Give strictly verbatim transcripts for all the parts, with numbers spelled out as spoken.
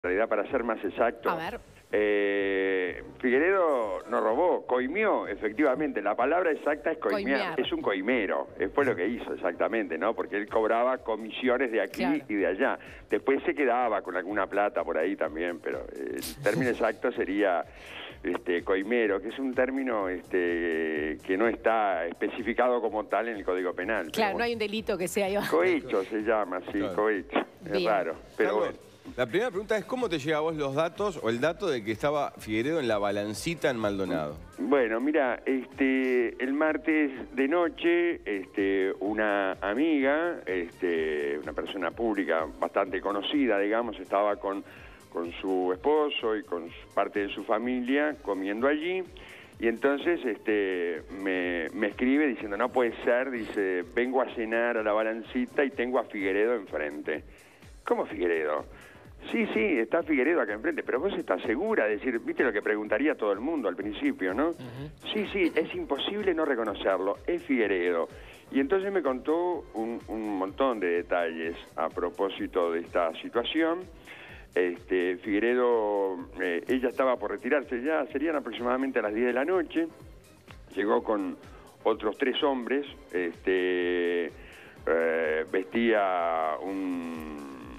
En realidad, para ser más exacto, A ver. Eh, Figueredo no robó, coimió, efectivamente. La palabra exacta es coimear, Coimear. es un coimero. Fue lo que hizo exactamente, ¿no? Porque él cobraba comisiones de aquí Claro. y de allá. Después se quedaba con alguna plata por ahí también, pero el término exacto sería este, coimero, que es un término este, que no está especificado como tal en el Código Penal. Claro, no hay un delito que sea yo. Cohecho se llama, sí, Claro. cohecho. Es Bien. raro, pero Carlos, bueno. la primera pregunta es ¿cómo te llega a vos los datos o el dato de que estaba Figueredo en la Balancita en Maldonado? Bueno, mira, este, el martes de noche, este, una amiga, este, una persona pública bastante conocida, digamos, estaba con, con su esposo y con su- parte de su familia comiendo allí. Y entonces este, me, me escribe diciendo, no puede ser, dice, vengo a cenar a la Balancita y tengo a Figueredo enfrente. ¿Cómo Figueredo? Sí, sí, está Figueredo acá enfrente, pero vos estás segura de decir, viste lo que preguntaría todo el mundo al principio, ¿no? Sí, sí, es imposible no reconocerlo, es Figueredo. Y entonces me contó un, un montón de detalles a propósito de esta situación. Este, Figueredo, eh, ella estaba por retirarse ya, serían aproximadamente a las diez de la noche, llegó con otros tres hombres, este, eh, vestía un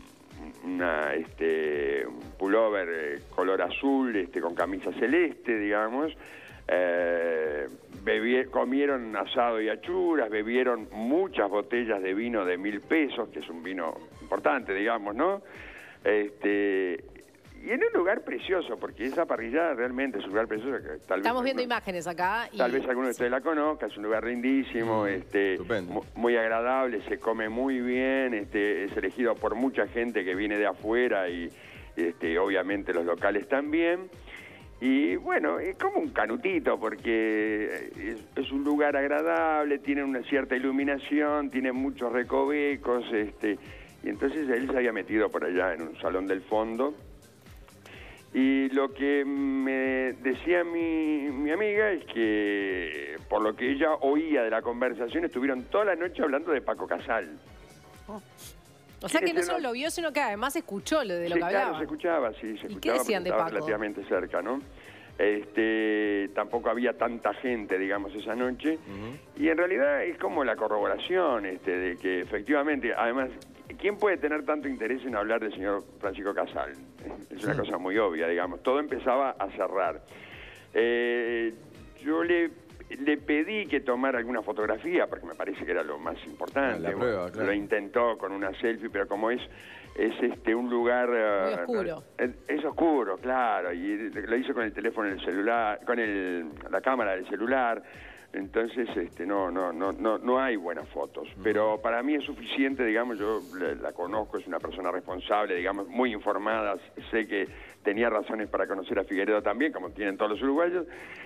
una este un pullover eh, color azul este con camisa celeste, digamos. eh, bebi- comieron asado y achuras, bebieron muchas botellas de vino de mil pesos, que es un vino importante, digamos, ¿no? Este y en un lugar precioso, porque esa parrillada realmente es un lugar precioso que tal vez Estamos viendo alguno- imágenes acá. Y... Tal vez alguno de ustedes la conozca, es un lugar lindísimo, este, estupendo. mu- muy agradable, se come muy bien, este, es elegido por mucha gente que viene de afuera y este, obviamente los locales también. Y bueno, es como un canutito porque es, es un lugar agradable, tiene una cierta iluminación, tiene muchos recovecos, este, y entonces él se había metido por allá en un salón del fondo. Y lo que me decía mi, mi amiga es que, por lo que ella oía de la conversación, estuvieron toda la noche hablando de Paco Casal. O sea que no ¿Quiénes solo eran? lo vio, sino que además escuchó lo de lo Sí, que claro, hablaban. se escuchaba, sí, se ¿Y escuchaba. qué decían porque de estaba Paco? relativamente cerca, ¿no? Este, tampoco había tanta gente, digamos, esa noche. Y en realidad es como la corroboración este, de que efectivamente, además, ¿quién puede tener tanto interés en hablar del señor Francisco Casal? Es una cosa muy obvia, digamos. Todo empezaba a cerrar. Eh, yo le, le pedí que tomara alguna fotografía, porque me parece que era lo más importante. La prueba, claro. Lo intentó con una selfie, pero como es, es este un lugar... Muy eh, oscuro. Es, es oscuro, claro, y lo hizo con el teléfono del celular, con el, la cámara del celular. Entonces, este, no, no, no, no, no hay buenas fotos. Pero para mí es suficiente, digamos, yo la, la conozco, es una persona responsable, digamos, muy informada, sé que tenía razones para conocer a Figueredo también, como tienen todos los uruguayos.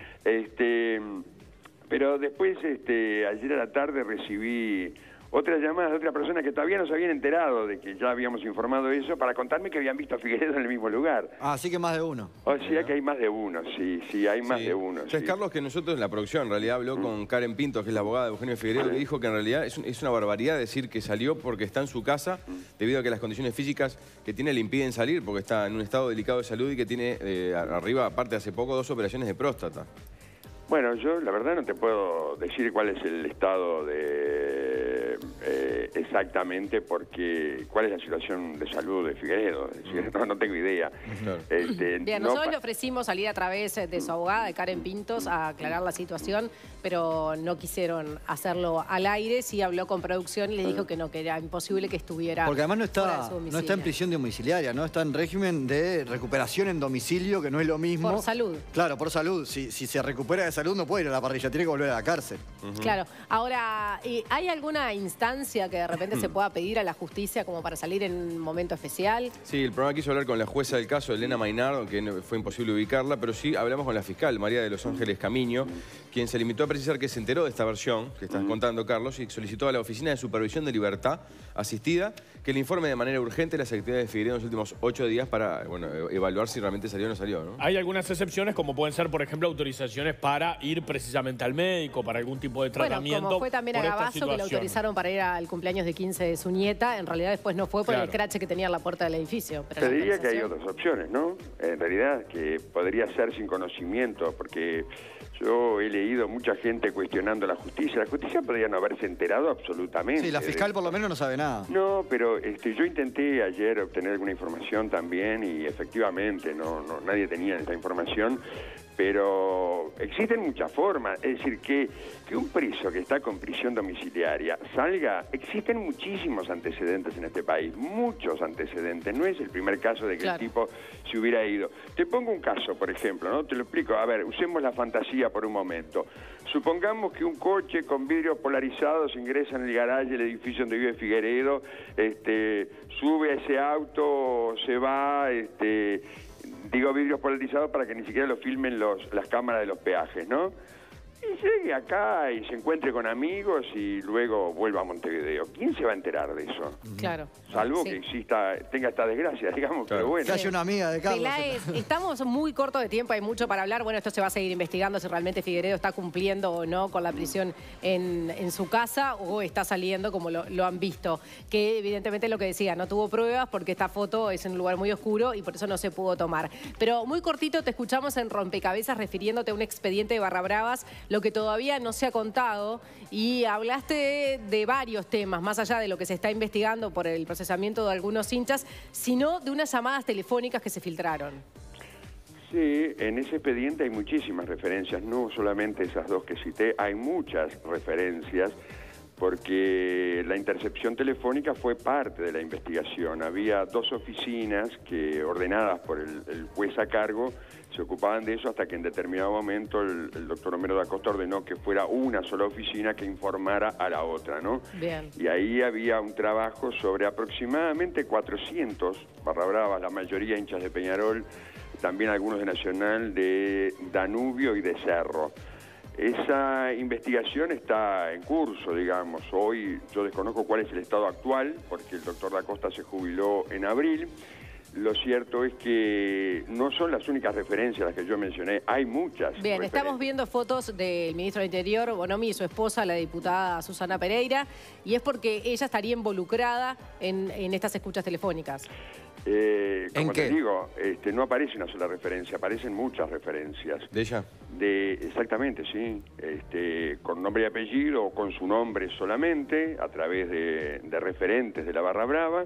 Este, pero después, este, ayer a la tarde recibí otras llamadas de otra persona que todavía no se habían enterado de que ya habíamos informado eso, para contarme que habían visto a Figueredo en el mismo lugar. Ah, así que más de uno. O sea que hay más de uno, sí, sí, hay más Sí. de uno. Entonces, sí. Carlos, que nosotros en la producción en realidad habló con Karen Pinto, que es la abogada de Eugenio Figueredo, y dijo que en realidad es, un- es una barbaridad decir que salió porque está en su casa, debido a que las condiciones físicas que tiene le impiden salir, porque está en un estado delicado de salud y que tiene eh, arriba, aparte hace poco, dos operaciones de próstata. Bueno, yo la verdad no te puedo decir cuál es el estado de eh, exactamente porque cuál es la situación de salud de Figueredo. Es decir, no, no tengo idea. Claro. Este, Bien, no nosotros pa- le ofrecimos salir a través de su abogada, de Karen Pintos, a aclarar la situación, pero no quisieron hacerlo al aire. Sí habló con producción y le dijo que no, que era imposible que estuviera Porque además no fuera de está, su no está en domicilio. prisión domiciliaria, ¿no? Está en régimen de recuperación en domicilio, que no es lo mismo. Por salud. Claro, por salud. Si, si se recupera de salud no puede ir a la parrilla, tiene que volver a la cárcel. Claro. Ahora, ¿y ¿hay alguna instancia que de repente se pueda pedir a la justicia como para salir en un momento especial? Sí, el programa quiso hablar con la jueza del caso, Elena Maynard, que no- fue imposible ubicarla, pero sí hablamos con la fiscal, María de los Ángeles Camiño, quien se limitó a precisar que se enteró de esta versión que estás contando, Carlos, y solicitó a la Oficina de Supervisión de Libertad Asistida que le informe de manera urgente las actividades de Figueredo en los últimos ocho días para bueno, evaluar si realmente salió o no salió, ¿no? Hay algunas excepciones, como pueden ser, por ejemplo, autorizaciones para ir precisamente al médico, para algún tipo de Bueno, tratamiento. como fue también a por esta Gabazo, que lo situación. autorizaron para ir era el cumpleaños de quince de su nieta. En realidad después no fue por Claro. el escrache que tenía en la puerta del edificio. Pero Te la diría que hay organización- otras opciones, ¿no? En realidad, que podría ser sin conocimiento, porque yo he leído mucha gente cuestionando la justicia. La justicia podría no haberse enterado absolutamente. Sí, la de- fiscal por lo menos no sabe nada. No, pero este, yo intenté ayer obtener alguna información también y efectivamente no, no nadie tenía esa información, pero existen muchas formas. Es decir, que, que un preso que está con prisión domiciliaria salga, existen muchísimos antecedentes en este país, muchos antecedentes. No es el primer caso de que Claro. el tipo se hubiera ido. Te pongo un caso, por ejemplo, ¿no? Te lo explico. A ver, usemos la fantasía por un momento. Supongamos que un coche con vidrios polarizados ingresa en el garaje del edificio donde vive Figueredo, este, sube a ese auto, se va, este, digo vidrios polarizados para que ni siquiera lo filmen los, las cámaras de los peajes, ¿no? Y llegue acá y se encuentre con amigos y luego vuelva a Montevideo. ¿Quién se va a enterar de eso? Claro. Salvo Sí. que exista, tenga esta desgracia, digamos, Claro. pero bueno. Se hace una amiga de Carlos. Peláez, estamos muy cortos de tiempo, hay mucho para hablar. Bueno, esto se va a seguir investigando si realmente Figueredo está cumpliendo o no con la prisión en, en su casa o está saliendo como lo, lo han visto. Que evidentemente lo que decía, no tuvo pruebas porque esta foto es en un lugar muy oscuro y por eso no se pudo tomar. Pero muy cortito te escuchamos en Rompecabezas refiriéndote a un expediente de Barra Bravas, lo que todavía no se ha contado, y hablaste de, de varios temas, más allá de lo que se está investigando por el procesamiento de algunos hinchas, sino de unas llamadas telefónicas que se filtraron. Sí, en ese expediente hay muchísimas referencias, no solamente esas dos que cité, hay muchas referencias, porque la intercepción telefónica fue parte de la investigación. Había dos oficinas que, ordenadas por el, el juez a cargo, se ocupaban de eso hasta que en determinado momento el, el doctor Homero da Costa ordenó que fuera una sola oficina que informara a la otra, ¿no? Bien. Y ahí había un trabajo sobre aproximadamente cuatrocientos barra bravas, la mayoría hinchas de Peñarol, también algunos de Nacional, de Danubio y de Cerro. Esa investigación está en curso, digamos. Hoy yo desconozco cuál es el estado actual, porque el doctor da Costa se jubiló en abril. Lo cierto es que no son las únicas referencias las que yo mencioné, hay muchas. Bien, referencias. estamos viendo fotos del ministro del Interior, Bonomi, y su esposa, la diputada Susana Pereira, y es porque ella estaría involucrada en, en estas escuchas telefónicas. Eh, como ¿En te qué? digo, este, no aparece una sola referencia, aparecen muchas referencias. ¿De ella? De, exactamente, sí. Este, con nombre y apellido o con su nombre solamente, a través de, de referentes de la Barra Brava.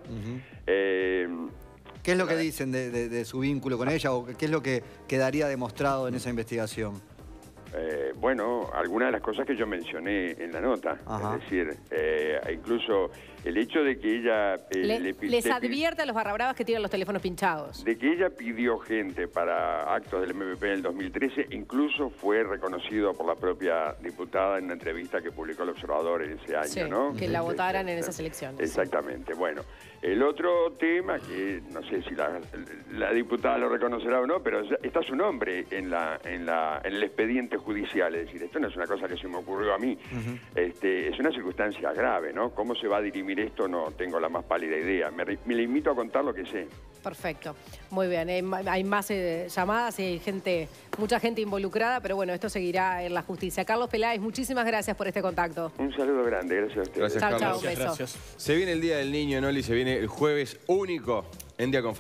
Eh, ¿Qué es lo que dicen de, de- de su vínculo con ella o qué es lo que quedaría demostrado en esa investigación? Eh, bueno, algunas de las cosas que yo mencioné en la nota, Ajá. es decir, eh, incluso el hecho de que ella... eh, Le- le pi- les le pi- advierte a los barrabravas que tienen los teléfonos pinchados. De que ella pidió gente para actos del M V P en el dos mil trece, incluso fue reconocido por la propia diputada en una entrevista que publicó el Observador en ese año, Sí, ¿no? que la Sí, votaran sí, en sí. esas elecciones. Exactamente. Bueno, el otro tema, que no sé si la, la diputada lo reconocerá o no, pero ya está su nombre en, la, en, la, en el expediente judicial. Es decir, esto no es una cosa que se me ocurrió a mí. este, es una circunstancia grave, ¿no? ¿Cómo se va a dirimir esto? No tengo la más pálida idea. Me, me limito a contar lo que sé. Perfecto, muy bien. Hay, ma- hay más eh, llamadas y hay gente, mucha gente involucrada, pero bueno, esto seguirá en la justicia. Carlos Peláez, muchísimas gracias por este contacto. Un saludo grande. Gracias a ustedes. Gracias, Chao, chao, Carlos. un beso. Gracias. Se viene el Día del Niño, Noli, se viene el jueves único en Día con